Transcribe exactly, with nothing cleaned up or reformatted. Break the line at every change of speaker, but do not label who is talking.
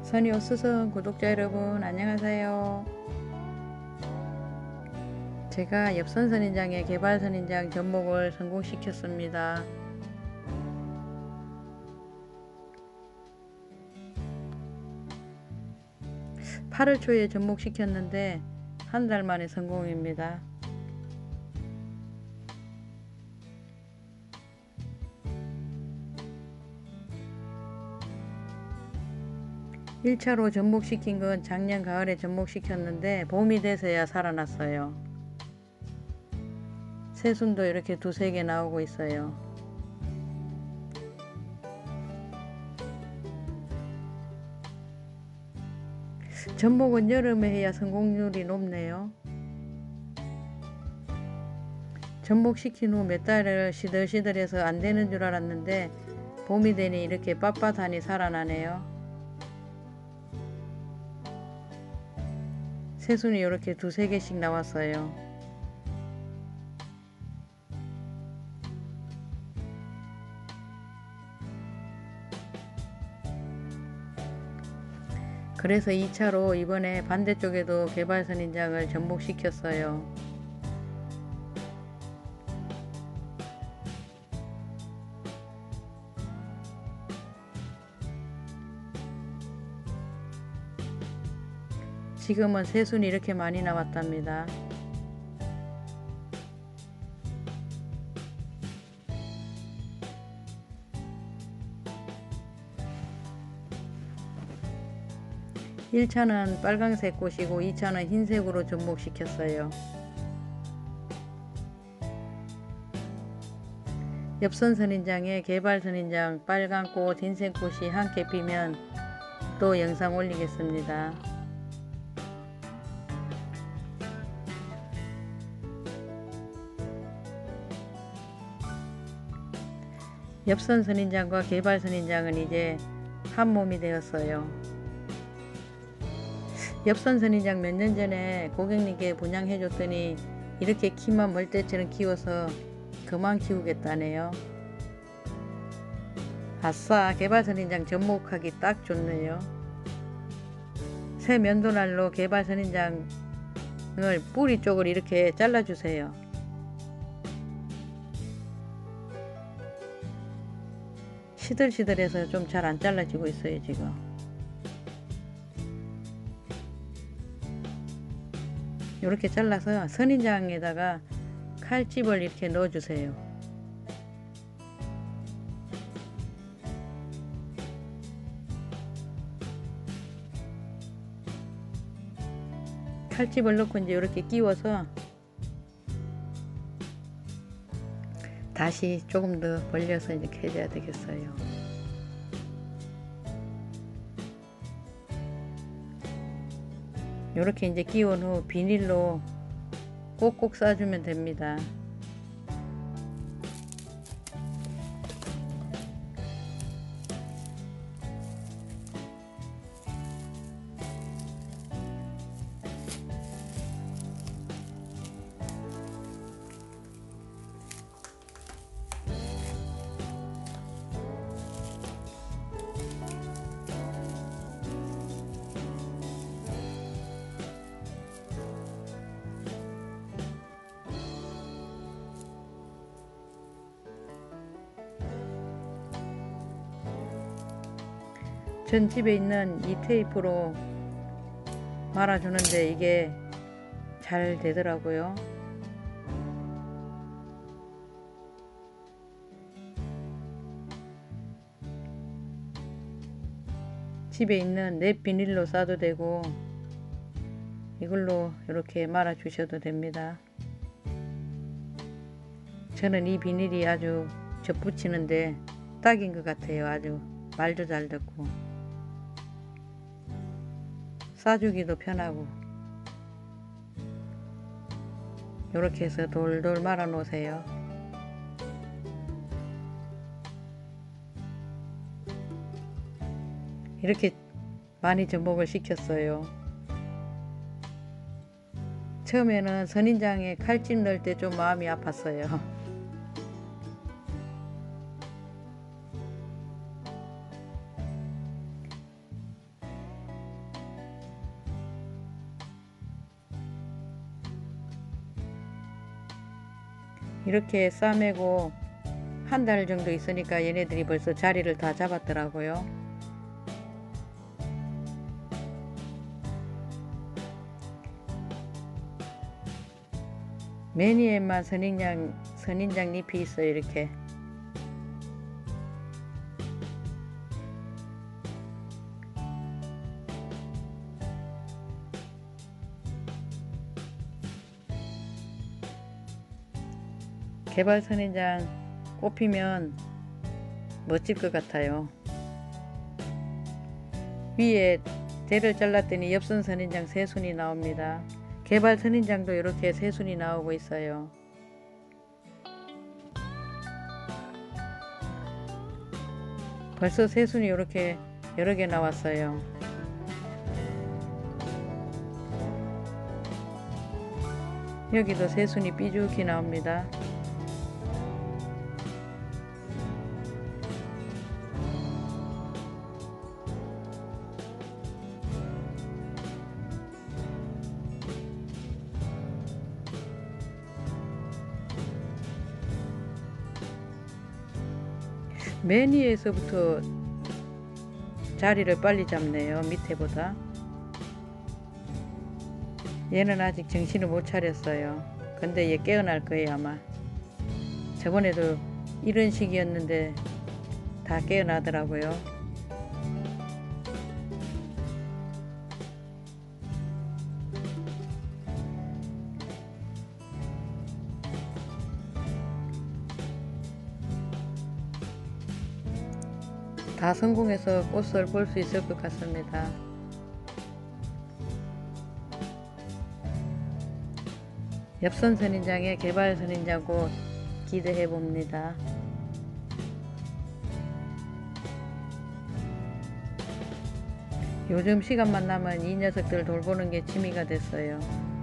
선이오스선 구독자 여러분 안녕하세요. 제가 엽선 선인장의 개발 선인장 접목을 성공시켰습니다. 팔월 초에 접목시켰는데 한 달 만에 성공입니다. 일 차로 접목시킨 건 작년 가을에 접목시켰는데 봄이 돼서야 살아났어요. 새순도 이렇게 두세 개 나오고 있어요. 접목은 여름에 해야 성공률이 높네요. 접목시킨 후 몇 달을 시들시들해서 안 되는 줄 알았는데 봄이 되니 이렇게 빳빳하니 살아나네요. 새순이 이렇게 두세 개씩 나왔어요. 그래서 이 차로 이번에 반대쪽에도 개발 선인장을 접목시켰어요. 지금은 새순이 이렇게 많이 나왔답니다. 일 차는 빨강색 꽃이고 이 차는 흰색으로 접목시켰어요. 엽선 선인장에 개발 선인장 빨간꽃 흰색꽃이 함께 피면 또 영상 올리겠습니다. 엽선 선인장과 개발 선인장은 이제 한 몸이 되었어요. 엽선 선인장 몇 년 전에 고객님께 분양해 줬더니 이렇게 키만 멀대처럼 키워서 그만 키우겠다네요. 아싸, 개발 선인장 접목하기 딱 좋네요. 새 면도날로 개발 선인장을 뿌리 쪽을 이렇게 잘라주세요. 시들시들해서 좀 잘 안 잘라지고 있어요 지금. 이렇게 잘라서 선인장에다가 칼집을 이렇게 넣어주세요. 칼집을 넣고 이제 이렇게 끼워서 다시 조금 더 벌려서 이렇게 해줘야 되겠어요. 이렇게 이제 끼운 후 비닐로 꼭꼭 싸주면 됩니다. 전 집에 있는 이 테이프로 말아주는데 이게 잘 되더라고요. 집에 있는 랩 비닐로 싸도 되고 이걸로 이렇게 말아 주셔도 됩니다. 저는 이 비닐이 아주 접붙이는데 딱인 것 같아요. 아주 말도 잘 듣고 싸주기도 편하고. 이렇게 해서 돌돌 말아 놓으세요. 이렇게 많이 접목을 시켰어요. 처음에는 선인장에 칼집 넣을 때 좀 마음이 아팠어요. 이렇게 싸매고 한 달 정도 있으니까 얘네들이 벌써 자리를 다 잡았더라고요. 매니에만 선인장, 선인장 잎이 있어요. 이렇게 개발 선인장 꽃피면 멋질 것 같아요. 위에 대를 잘랐더니 엽선 선인장 세 순이 나옵니다. 개발 선인장도 이렇게 세 순이 나오고 있어요. 벌써 세 순이 이렇게 여러 개 나왔어요. 여기도 세 순이 삐죽히 나옵니다. 매니에서부터 자리를 빨리 잡네요. 밑에보다. 얘는 아직 정신을 못 차렸어요. 근데 얘 깨어날 거예요 아마. 저번에도 이런 식이었는데 다 깨어나더라고요. 다 성공해서 꽃을 볼 수 있을 것 같습니다. 엽선 선인장의 개발 선인장꽃 기대해 봅니다. 요즘 시간만 나면 이 녀석들 돌보는 게 취미가 됐어요.